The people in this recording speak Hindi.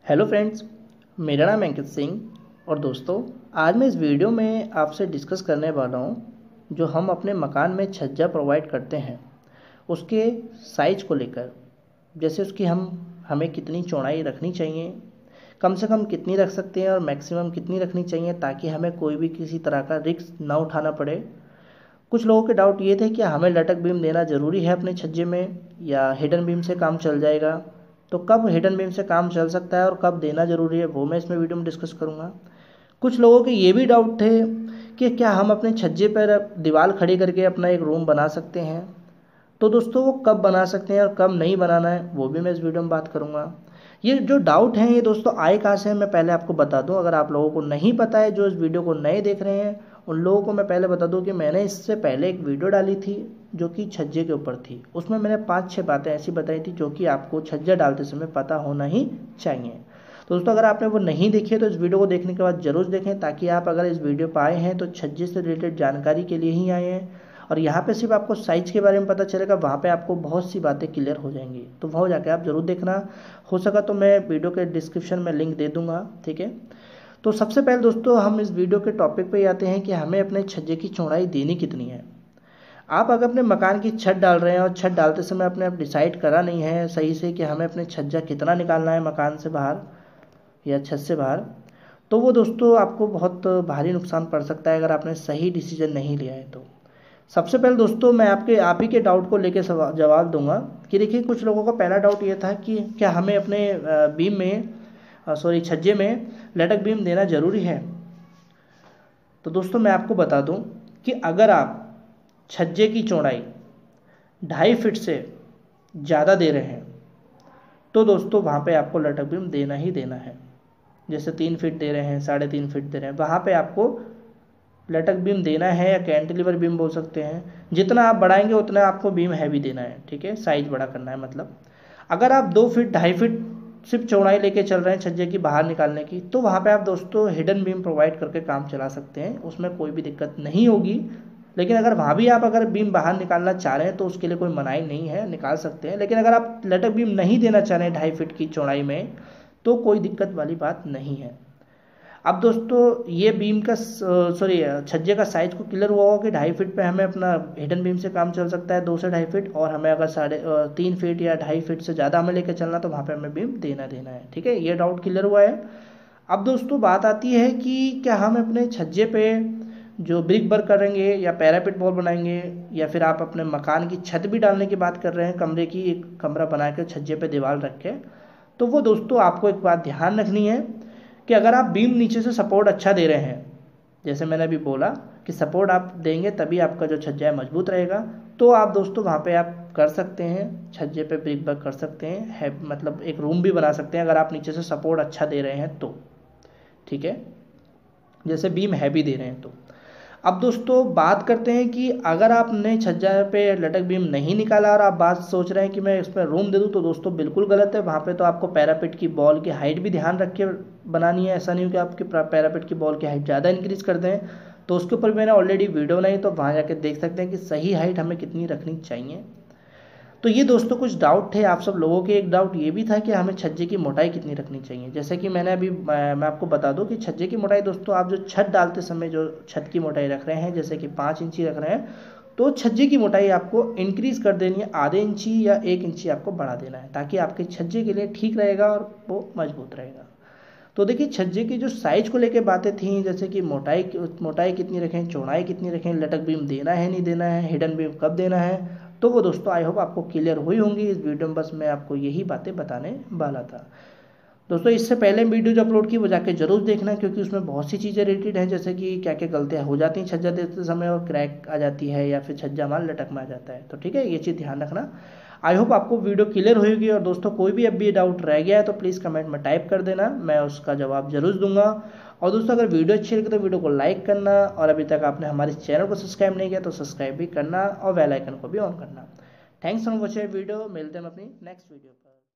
हेलो फ्रेंड्स, मेरा नाम अंकित सिंह और दोस्तों आज मैं इस वीडियो में आपसे डिस्कस करने वाला हूँ जो हम अपने मकान में छज्जा प्रोवाइड करते हैं उसके साइज को लेकर। जैसे उसकी हमें कितनी चौड़ाई रखनी चाहिए, कम से कम कितनी रख सकते हैं और मैक्सिमम कितनी रखनी चाहिए ताकि हमें कोई भी किसी तरह का रिस्क ना उठाना पड़े। कुछ लोगों के डाउट ये थे कि हमें लटक बीम देना ज़रूरी है अपने छज्जे में या हिडन बीम से काम चल जाएगा। तो कब हिडन बीम से काम चल सकता है और कब देना ज़रूरी है वो मैं इसमें वीडियो में डिस्कस करूँगा। कुछ लोगों के ये भी डाउट थे कि क्या हम अपने छज्जे पर दीवार खड़ी करके अपना एक रूम बना सकते हैं। तो दोस्तों वो कब बना सकते हैं और कब नहीं बनाना है वो भी मैं इस वीडियो में बात करूँगा। ये जो डाउट हैं ये दोस्तों आए कहाँ से हैं मैं पहले आपको बता दूं। अगर आप लोगों को नहीं पता है, जो इस वीडियो को नए देख रहे हैं, उन लोगों को मैं पहले बता दूं कि मैंने इससे पहले एक वीडियो डाली थी जो कि छज्जे के ऊपर थी। उसमें मैंने 5-6 बातें ऐसी बताई थी जो कि आपको छज्जा डालते समय पता होना ही चाहिए। तो दोस्तों अगर आपने वो नहीं देखी है तो इस वीडियो को देखने के बाद ज़रूर देखें, ताकि आप अगर इस वीडियो पर आए हैं तो छज्जे से रिलेटेड जानकारी के लिए ही आए हैं और यहाँ पे सिर्फ आपको साइज़ के बारे में पता चलेगा। वहाँ पे आपको बहुत सी बातें क्लियर हो जाएंगी, तो वहाँ जाके आप ज़रूर देखना। हो सका तो मैं वीडियो के डिस्क्रिप्शन में लिंक दे दूँगा, ठीक है। तो सबसे पहले दोस्तों हम इस वीडियो के टॉपिक पे आते हैं कि हमें अपने छज्जे की चौड़ाई देनी कितनी है। आप अगर अपने मकान की छत डाल रहे हैं और छत डालते समय अपने आप डिसाइड करा नहीं है सही से कि हमें अपने छज्जा कितना निकालना है मकान से बाहर या छत से बाहर, तो वो दोस्तों आपको बहुत भारी नुकसान पड़ सकता है अगर आपने सही डिसीजन नहीं लिया है। तो सबसे पहले दोस्तों मैं आप ही के डाउट को लेकर जवाब दूंगा कि देखिए, कुछ लोगों का पहला डाउट ये था कि क्या हमें अपने बीम में छज्जे में लटक बीम देना ज़रूरी है। तो दोस्तों मैं आपको बता दूं कि अगर आप छज्जे की चौड़ाई 2.5 फीट से ज़्यादा दे रहे हैं तो दोस्तों वहाँ पे आपको लटक बीम देना ही देना है। जैसे 3 फीट दे रहे हैं, 3.5 फीट दे रहे हैं, वहाँ पे आपको लटक बीम देना है या कैंटिलीवर बीम बोल सकते हैं। जितना आप बढ़ाएंगे उतना आपको बीम हैवी देना है, ठीक है, साइज बड़ा करना है। मतलब अगर आप 2 फीट 2.5 फीट सिर्फ चौड़ाई लेके चल रहे हैं छज्जे की बाहर निकालने की, तो वहाँ पे आप दोस्तों हिडन बीम प्रोवाइड करके काम चला सकते हैं, उसमें कोई भी दिक्कत नहीं होगी। लेकिन अगर वहाँ भी आप अगर बीम बाहर निकालना चाह रहे हैं तो उसके लिए कोई मनाही नहीं है, निकाल सकते हैं। लेकिन अगर आप लटक बीम नहीं देना चाह रहे हैं 2.5 फीट की चौड़ाई में तो कोई दिक्कत वाली बात नहीं है। अब दोस्तों ये बीम का छज्जे का साइज को क्लियर हुआ होगा कि 2.5 फीट पे हमें अपना हिडन बीम से काम चल सकता है 2 से 2.5 फीट, और हमें अगर 3.5 फीट या 2.5 फीट से ज़्यादा हमें लेकर चलना तो वहाँ पे हमें बीम देना है, ठीक है। ये डाउट क्लियर हुआ है। अब दोस्तों बात आती है कि क्या हम अपने छज्जे पे जो ब्रिक वर्क करेंगे या पैरापेट वॉल बनाएंगे या फिर आप अपने मकान की छत भी डालने की बात कर रहे हैं, कमरे की एक कमरा बना के छज्जे पे दीवार रख के, तो वो दोस्तों आपको एक बात ध्यान रखनी है कि अगर आप बीम नीचे से सपोर्ट अच्छा दे रहे हैं, जैसे मैंने अभी बोला कि सपोर्ट आप देंगे तभी आपका जो छज्जा है मजबूत रहेगा, तो आप दोस्तों वहाँ पे आप कर सकते हैं, छज्जे पे ब्रिक वर्क कर सकते हैं, मतलब एक रूम भी बना सकते हैं अगर आप नीचे से सपोर्ट अच्छा दे रहे हैं तो, ठीक है, जैसे बीम हैवी दे रहे हैं तो। अब दोस्तों बात करते हैं कि अगर आपने छज्जा पे लटक बीम नहीं निकाला और आप बात सोच रहे हैं कि मैं इसमें रूम दे दूं, तो दोस्तों बिल्कुल गलत है। वहाँ पे तो आपको पैरापेट की बॉल की हाइट भी ध्यान रख के बनानी है। ऐसा नहीं हो कि आपके पैरापेट की बॉल की हाइट ज़्यादा इंक्रीज़ कर दें, तो उसके ऊपर मैंने ऑलरेडी वीडियो बनाई, तो वहाँ जाकर देख सकते हैं कि सही हाइट हमें कितनी रखनी चाहिए। तो ये दोस्तों कुछ डाउट थे आप सब लोगों के। एक डाउट ये भी था कि हमें छज्जे की मोटाई कितनी रखनी चाहिए। जैसे कि मैंने अभी मैं आपको बता दूं कि छज्जे की मोटाई दोस्तों आप जो छत डालते समय जो छत की मोटाई रख रहे हैं, जैसे कि 5 इंची रख रहे हैं, तो छज्जे की मोटाई आपको इंक्रीज़ कर देनी है, आधे इंची या 1 इंची आपको बढ़ा देना है, ताकि आपके छज्जे के लिए ठीक रहेगा और वो मजबूत रहेगा। तो देखिए छज्जे की जो साइज को लेकर बातें थी, जैसे कि मोटाई कितनी रखें, चौड़ाई कितनी रखें, लटक बीम देना है नहीं देना है, हिडन बीम कब देना है, तो वो दोस्तों आई होप आपको क्लियर हुई होंगी इस वीडियो में। बस मैं आपको यही बातें बताने वाला था दोस्तों। इससे पहले वीडियो जो अपलोड की वो जाके जरूर देखना, क्योंकि उसमें बहुत सी चीज़ें रिलेटेड हैं, जैसे कि क्या क्या गलतियाँ हो जाती हैं छज्जा देते समय और क्रैक आ जाती है या फिर छज्जा माल लटक में आ जाता है। तो ठीक है, ये चीज़ ध्यान रखना। आई होप आपको वीडियो क्लियर होगी। और दोस्तों कोई भी अब भी डाउट रह गया है तो प्लीज़ कमेंट में टाइप कर देना, मैं उसका जवाब जरूर दूंगा। और दोस्तों अगर वीडियो अच्छी लगे तो वीडियो को लाइक करना, और अभी तक आपने हमारे चैनल को सब्सक्राइब नहीं किया तो सब्सक्राइब भी करना और बेल आइकन को भी ऑन करना। Thanks for watching video. मिलते हैं अपनी नेक्स्ट वीडियो पर।